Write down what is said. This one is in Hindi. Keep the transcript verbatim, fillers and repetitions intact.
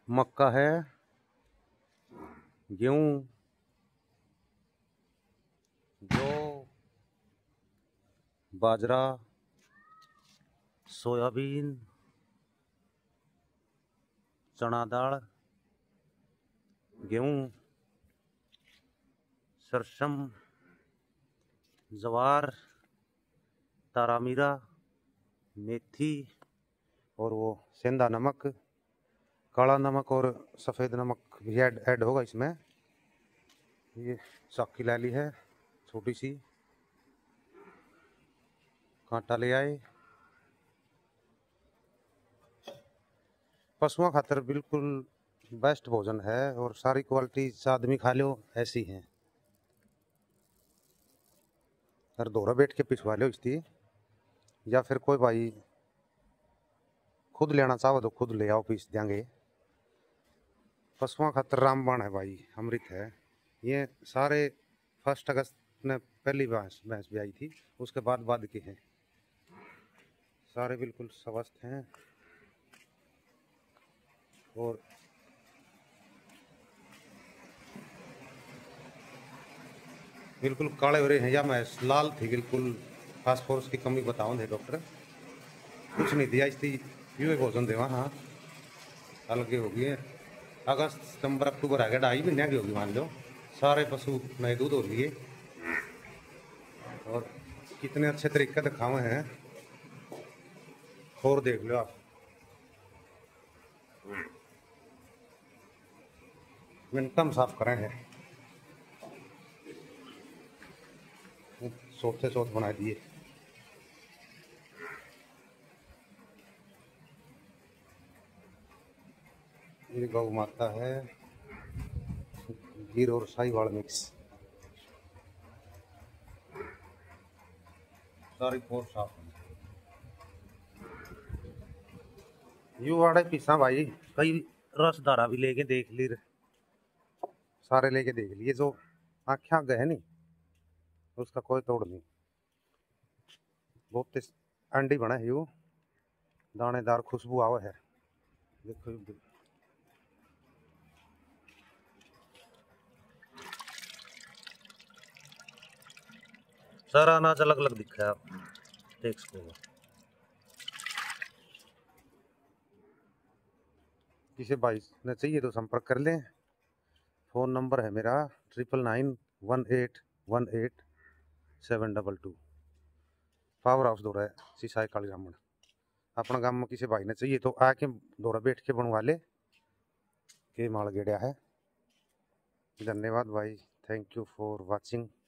मक्का है, गेहूं, जौ, बाजरा, सोयाबीन, चना दाल, गेहूं, सरसम, जवार, तारामीरा, मेथी और वो सेंधा नमक, काला नमक और सफ़ेद नमक भी ऐड ऐड होगा इसमें। ये चाकी ले ली है छोटी सी, कांटा ले आए। पशुओं खातर बिल्कुल बेस्ट भोजन है और सारी क्वालिटी आदमी खा लो ऐसी हैं। अगर दोहरा बैठ के पिछवा लो इसकी, या फिर कोई भाई खुद लेना चाहो तो खुद ले आओ, पीस देंगे। पशुओं खातर रामबाण है भाई, अमृत है। ये सारे फर्स्ट अगस्त में पहली भैंस भैंस भी आई थी, उसके बाद बाद के हैं। सारे बिल्कुल स्वस्थ हैं और बिल्कुल काले हो रहे हैं। या मैं लाल थी बिल्कुल, फास्फोरस की कमी बताऊं थे डॉक्टर, कुछ नहीं दिया इसकी, यूँ भोजन देवा। हाँ अलगे हो गई है। अगस्त सितंबर अक्टूबर आ गया, ढाई महीने की होगी मान लो। सारे पशु नए दूध हो लिए और कितने अच्छे तरीके दिखावे हैं, और देख लो आप। मिनटम साफ करें हैं, सोते सोत बना दिए। ये गौ माता है, गिर और साहिवाल मिक्स, सारी पोर साफ यू वाड़े पीसा भाई। कई रसधारा भी लेके देख ली, सारे लेके देख लिए। जो आँखें आगे है नहीं उसका कोई तोड़ नहीं। बहुत अंडी बना है, यू दानेदार खुशबू आवा है। देखो सारा अनाज अलग अलग दिखा है, आप देख सकते हो। किसी भाई ने चाहिए तो संपर्क कर लें। फ़ोन नंबर है मेरा triple nine one eight one eight seven double two. Power house दौरा है सिसाई काली ब्राह्मण। अपना गांव में किसी भाई ने चाहिए तो आके दौरा बैठ के बनवा ले के माल गेड़ा है। धन्यवाद भाई, थैंक यू फॉर वॉचिंग।